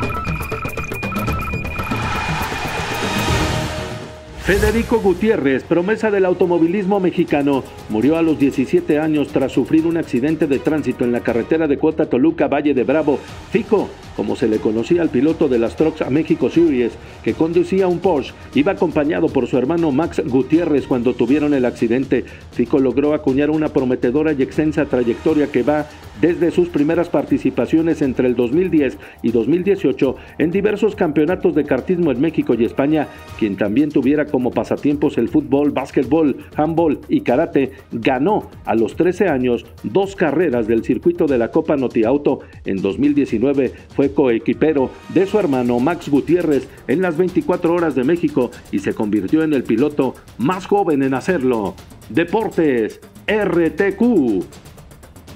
Federico Gutiérrez, promesa del automovilismo mexicano, murió a los 17 años tras sufrir un accidente de tránsito en la carretera de Cuautla Toluca, Valle de Bravo. Fico, como se le conocía al piloto de las Trucks México Series, que conducía un Porsche, iba acompañado por su hermano Max Gutiérrez cuando tuvieron el accidente. Fico logró acuñar una prometedora y extensa trayectoria que va desde sus primeras participaciones entre el 2010 y 2018 en diversos campeonatos de kartismo en México y España, quien también tuviera como pasatiempos el fútbol, básquetbol, handball y karate, ganó a los 13 años 2 carreras del circuito de la Copa Notiauto. En 2019 fue coequipero de su hermano Max Gutiérrez en las 24 horas de México y se convirtió en el piloto más joven en hacerlo. Deportes RTQ.